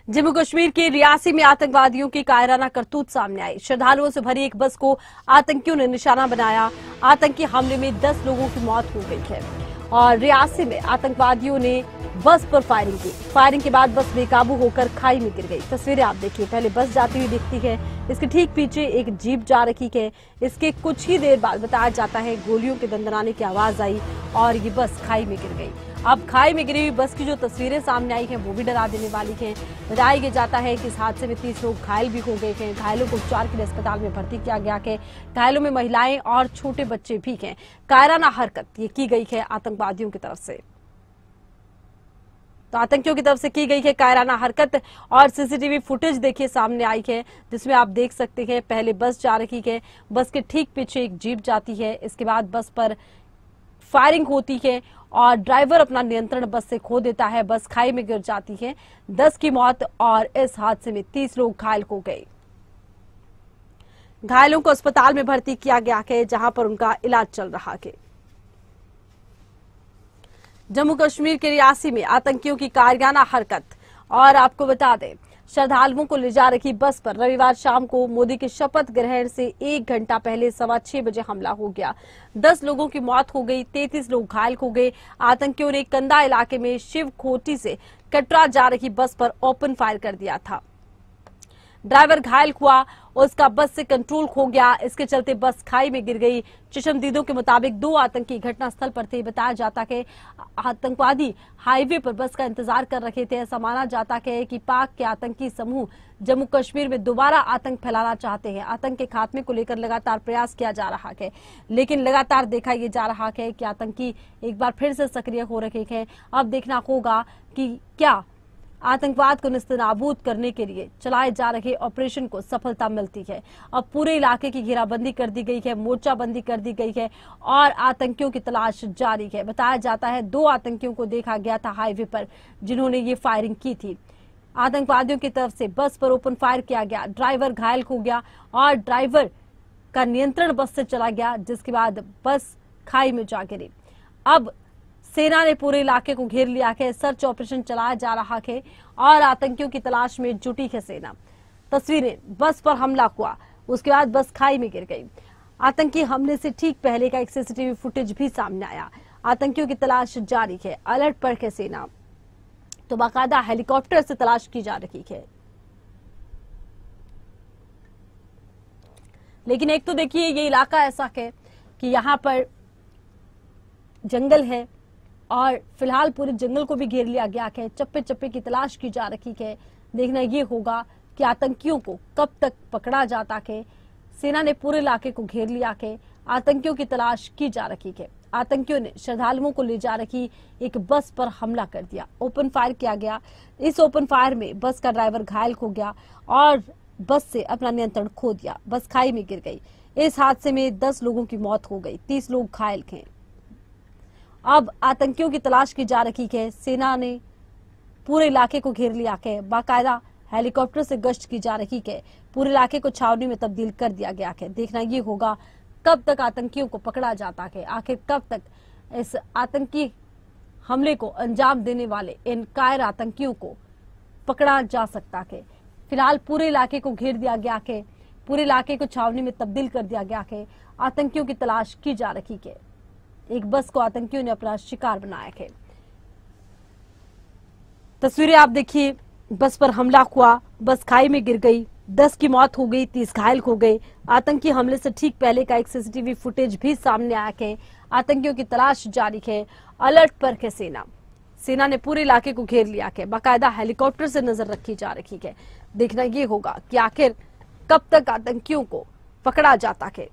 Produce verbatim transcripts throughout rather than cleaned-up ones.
जम्मू कश्मीर के रियासी में आतंकवादियों की कायराना करतूत सामने आई। श्रद्धालुओं से भरी एक बस को आतंकियों ने निशाना बनाया। आतंकी हमले में दस लोगों की मौत हो गई है और रियासी में आतंकवादियों ने बस पर फायरिंग की। फायरिंग के बाद बस बेकाबू होकर खाई में गिर गई। तस्वीरें आप देखिए, पहले बस जाती हुई दिखती है, इसके ठीक पीछे एक जीप जा रही है। इसके कुछ ही देर बाद बताया जाता है गोलियों के दंदनाने की आवाज आई और ये बस खाई में गिर गई। अब खाई में गिरी हुई बस की जो तस्वीरें सामने आई हैं वो भी डरा देने वाली हैं। बताया जाता है कि इस हादसे में तीस लोग घायल भी हो गए हैं। घायलों को उपचार के लिए अस्पताल में भर्ती किया गया है। घायलों में महिलाएं और छोटे बच्चे भी हैं। कायराना हरकत ये की गई है आतंकवादियों की तरफ से। तो आतंकियों की तरफ से की गई है कायराना हरकत और सीसीटीवी फुटेज देखिए सामने आई है, जिसमें आप देख सकते हैं पहले बस जा रही है, बस के ठीक पीछे एक जीप जाती है। इसके बाद बस पर फायरिंग होती है और ड्राइवर अपना नियंत्रण बस से खो देता है। बस खाई में गिर जाती है। दस की मौत और इस हादसे में तीस लोग घायल हो गए। घायलों को अस्पताल में भर्ती किया गया है, जहां पर उनका इलाज चल रहा है। जम्मू कश्मीर के रियासी में आतंकियों की कायराना हरकत। और आपको बता दें, श्रद्धालुओं को ले जा रही बस पर रविवार शाम को मोदी के शपथ ग्रहण से एक घंटा पहले सवा छह बजे हमला हो गया। दस लोगों की मौत हो गई, तैंतीस लोग घायल हो गए। आतंकियों ने कंदा इलाके में शिव खोटी से कटरा जा रही बस पर ओपन फायर कर दिया था। ड्राइवर घायल हुआ, उसका बस से कंट्रोल खो गया। इसके चलते बस खाई में गिर गई। चश्मदीदों के मुताबिक दो आतंकी घटनास्थल पर थे। बताया जाता है आतंकवादी हाईवे पर बस का इंतजार कर रहे थे। ऐसा माना जाता है कि पाक के आतंकी समूह जम्मू कश्मीर में दोबारा आतंक फैलाना चाहते हैं। आतंक के खात्मे को लेकर लगातार प्रयास किया जा रहा है, लेकिन लगातार देखा यह जा रहा है कि आतंकी एक बार फिर से सक्रिय हो रहे हैं। अब देखना होगा कि क्या आतंकवाद को निस्तनाबूद करने के लिए चलाए जा रहे ऑपरेशन को सफलता मिलती है। अब पूरे इलाके की घेराबंदी कर दी गई है, मोर्चाबंदी कर दी गई है और आतंकियों की तलाश जारी है। बताया जाता है दो आतंकियों को देखा गया था हाईवे पर, जिन्होंने ये फायरिंग की थी। आतंकवादियों की तरफ से बस पर ओपन फायर किया गया। ड्राइवर घायल हो गया और ड्राइवर का नियंत्रण बस से चला गया, जिसके बाद बस खाई में जा गिरी। अब सेना ने पूरे इलाके को घेर लिया है। सर्च ऑपरेशन चलाया जा रहा है और आतंकियों की तलाश में जुटी है सेना। तस्वीरें, बस पर हमला हुआ, उसके बाद बस खाई में गिर गई। आतंकी हमले से ठीक पहले का एक सीसीटीवी फुटेज भी सामने आया। आतंकियों की तलाश जारी है। अलर्ट पर है सेना, तो बाकायदा हेलीकॉप्टर से तलाश की जा रही है। लेकिन एक तो देखिए, ये इलाका ऐसा है कि यहाँ पर जंगल है और फिलहाल पूरे जंगल को भी घेर लिया गया है। चप्पे चप्पे की तलाश की जा रही है। देखना ये होगा कि आतंकियों को कब तक पकड़ा जाता है। सेना ने पूरे इलाके को घेर लिया है। आतंकियों की तलाश की जा रही है। आतंकियों ने श्रद्धालुओं को ले जा रही एक बस पर हमला कर दिया। ओपन फायर किया गया। इस ओपन फायर में बस का ड्राइवर घायल हो गया और बस से अपना नियंत्रण खो दिया। बस खाई में गिर गई। इस हादसे में दस लोगों की मौत हो गई, तीस लोग घायल हैं। अब आतंकियों की तलाश की जा रही है। सेना ने पूरे इलाके को घेर लिया है। बाकायदा हेलीकॉप्टर से गश्त की जा रही है। पूरे इलाके को छावनी में तब्दील कर दिया गया है। देखना ये होगा कब तक आतंकियों को पकड़ा जाता है। आखिर कब तक इस आतंकी हमले को अंजाम देने वाले इन कायर आतंकियों को पकड़ा जा सकता है। फिलहाल पूरे इलाके को घेर दिया गया है। पूरे इलाके को छावनी में तब्दील कर दिया गया है। आतंकियों की तलाश की जा रही है। एक बस को आतंकियों ने अपना शिकार बनाया है। तस्वीरें आप देखिए, बस पर हमला हुआ, बस खाई में गिर गई, दस की मौत हो गई, तीस घायल हो गए। आतंकी हमले से ठीक पहले का एक सीसीटीवी फुटेज भी सामने आया है। आतंकियों की तलाश जारी है। अलर्ट पर है सेना। सेना ने पूरे इलाके को घेर लिया है। बाकायदा हेलीकॉप्टर से नजर रखी जा रही है। देखना ये होगा कि आखिर कब तक आतंकियों को पकड़ा जाता है।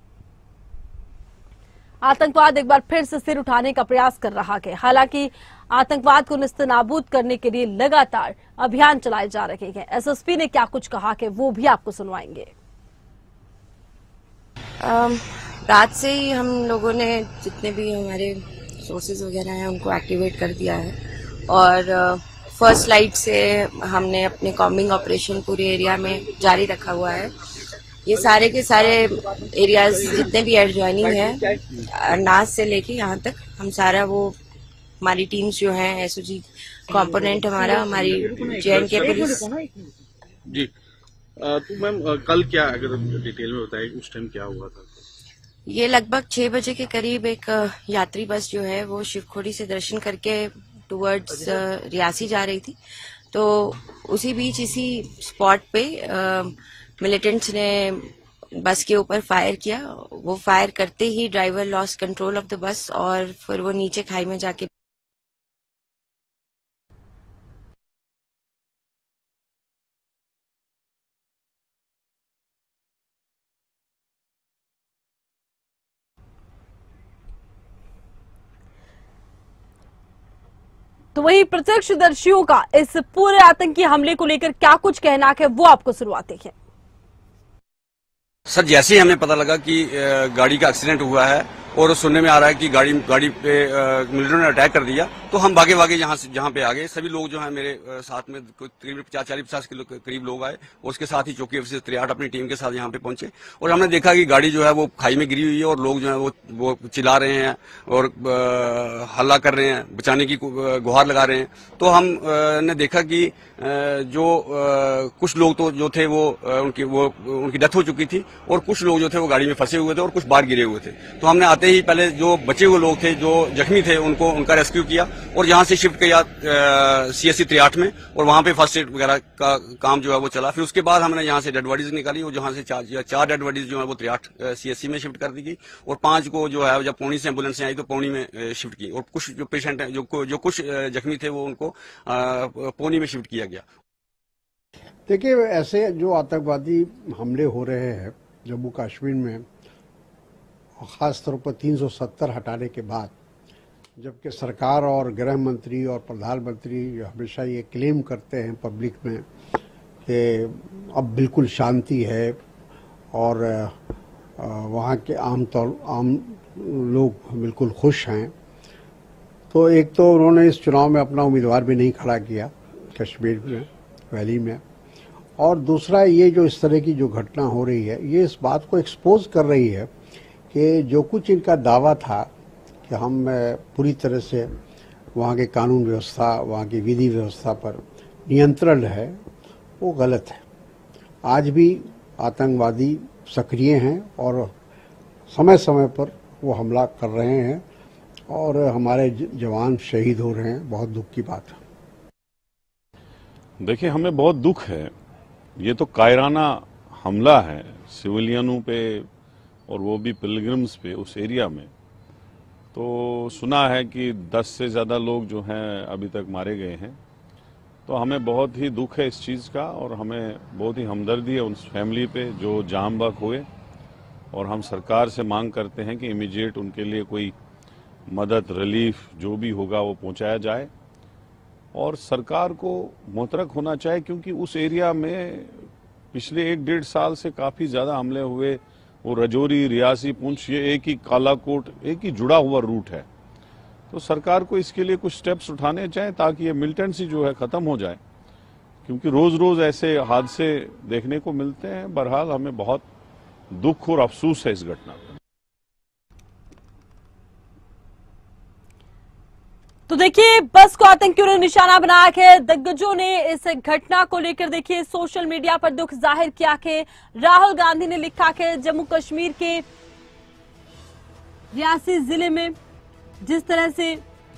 आतंकवाद एक बार फिर से सिर उठाने का प्रयास कर रहा है। हालांकि आतंकवाद को निस्तनाबूद करने के लिए लगातार अभियान चलाए जा रहे हैं। एसएसपी ने क्या कुछ कहा है वो भी आपको सुनवाएंगे। रात से ही हम लोगों ने जितने भी हमारे सोर्सेज वगैरह हैं उनको एक्टिवेट कर दिया है और फर्स्ट लाइट से हमने अपने कॉम्बिंग ऑपरेशन पूरे एरिया में जारी रखा हुआ है। ये सारे के सारे एरियाज जितने भी एडजॉइनिंग है, नाज से लेके यहाँ तक हम सारा वो हमारी टीम्स जो हैं एसओजी कंपोनेंट हमारा, हमारी जे एंड के पुलिस। जी तो मैम कल क्या, अगर डिटेल में बताएं उस टाइम क्या हुआ था? ये लगभग छह बजे के करीब एक यात्री बस जो है वो शिवखोड़ी से दर्शन करके टुवर्ड्स रियासी जा रही थी। तो उसी बीच इसी स्पॉट पे मिलिटेंट्स ने बस के ऊपर फायर किया। वो फायर करते ही driver loss control of the bus और फिर वो नीचे खाई में जाके तो वही प्रत्यक्षदर्शियों का इस पूरे आतंकी हमले को लेकर क्या कुछ कहना है वो आपको शुरुआती है। सर, जैसे ही हमें पता लगा कि गाड़ी का एक्सीडेंट हुआ है और सुनने में आ रहा है कि गाड़ी गाड़ी पे मिलिटेंट ने अटैक कर दिया, तो हम भागे भागे यहाँ से जहाँ पे आ गए। सभी लोग जो है मेरे साथ में तकरीबन चालीस पचास किलो करीब लोग आए और उसके साथ ही चौकी ऑफिसर तिरयाठ अपनी टीम के साथ यहाँ पे पहुंचे और हमने देखा कि गाड़ी जो है वो खाई में गिरी हुई है और लोग जो है वो वो चिल्ला रहे हैं और हल्ला कर रहे हैं, बचाने की गुहार लगा रहे हैं। तो हम ने देखा कि जो कुछ लोग तो जो थे वो उनकी वो उनकी डेथ हो चुकी थी और कुछ लोग जो थे वो गाड़ी में फंसे हुए थे और कुछ बाहर गिरे हुए थे। तो हमने आते ही पहले जो बचे हुए लोग थे, जो जख्मी थे, उनको उनका रेस्क्यू किया और यहाँ से शिफ्ट किया सीएससी तिरयाठ में और वहाँ पे फर्स्ट एड वगैरह का काम जो है वो चला। फिर उसके बाद हमने यहाँ से डेड बॉडीज निकाली और जहाँ से चार चार डेड बॉडीज जो है वो तिरयाठ सीएससी में शिफ्ट कर दी गई और पांच को जो है जब पौनी से एम्बुलेंस आई तो पौनी में शिफ्ट की और कुछ जो पेशेंट है, जो जो कुछ जख्मी थे, वो उनको पौनी में शिफ्ट किया गया। देखिए, ऐसे जो आतंकवादी हमले हो रहे हैं जम्मू कश्मीर में, खास तौर पर तीन सौ सत्तर हटाने के बाद, जबकि सरकार और गृह मंत्री और प्रधानमंत्री हमेशा ये क्लेम करते हैं पब्लिक में कि अब बिल्कुल शांति है और वहाँ के आम तौर आम लोग बिल्कुल खुश हैं, तो एक तो उन्होंने इस चुनाव में अपना उम्मीदवार भी नहीं खड़ा किया कश्मीर में, वैली में, और दूसरा ये जो इस तरह की जो घटना हो रही है ये इस बात को एक्सपोज कर रही है कि जो कुछ इनका दावा था कि हम पूरी तरह से वहाँ के कानून व्यवस्था, वहाँ की विधि व्यवस्था पर नियंत्रण है, वो गलत है। आज भी आतंकवादी सक्रिय हैं और समय समय पर वो हमला कर रहे हैं और हमारे जवान शहीद हो रहे हैं। बहुत दुख की बात है। देखिए, हमें बहुत दुख है। ये तो कायराना हमला है सिविलियनों पे और वो भी पिलग्रिम्स पे उस एरिया में। तो सुना है कि दस से ज़्यादा लोग जो हैं अभी तक मारे गए हैं। तो हमें बहुत ही दुख है इस चीज़ का और हमें बहुत ही हमदर्दी है उस फैमिली पे जो जाम बहक हुए और हम सरकार से मांग करते हैं कि इमीडिएट उनके लिए कोई मदद, रिलीफ जो भी होगा वो पहुंचाया जाए और सरकार को मुतरक होना चाहिए, क्योंकि उस एरिया में पिछले एक डेढ़ साल से काफ़ी ज़्यादा हमले हुए। वो रजौरी, रियासी, पुंछ, ये एक ही कालाकोट, एक ही जुड़ा हुआ रूट है। तो सरकार को इसके लिए कुछ स्टेप्स उठाने चाहिए ताकि ये मिलिटेंसी जो है ख़त्म हो जाए, क्योंकि रोज़ रोज़ ऐसे हादसे देखने को मिलते हैं। बहरहाल हमें बहुत दुख और अफसोस है इस घटना पर। तो देखिए, बस को आतंकियों ने निशाना बनाया है। दिग्गजों ने इस घटना को लेकर देखिए सोशल मीडिया पर दुख जाहिर किया है। राहुल गांधी ने लिखा है जम्मू कश्मीर के रियासी जिले में जिस तरह से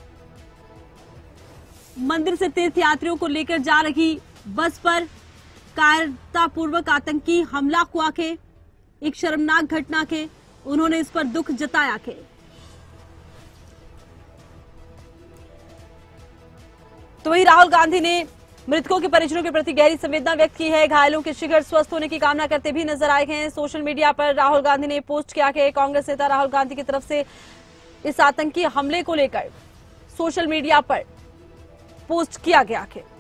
मंदिर से तीर्थ यात्रियों को लेकर जा रही बस पर कायरतापूर्वक आतंकी हमला हुआ के एक शर्मनाक घटना के उन्होंने इस पर दुख जताया के। तो वही राहुल गांधी ने मृतकों के परिजनों के प्रति गहरी संवेदना व्यक्त की है। घायलों के शीघ्र स्वस्थ होने की कामना करते भी नजर आए हैं। सोशल मीडिया पर राहुल गांधी ने पोस्ट किया कि कांग्रेस नेता राहुल गांधी की तरफ से इस आतंकी हमले को लेकर सोशल मीडिया पर पोस्ट किया गया है।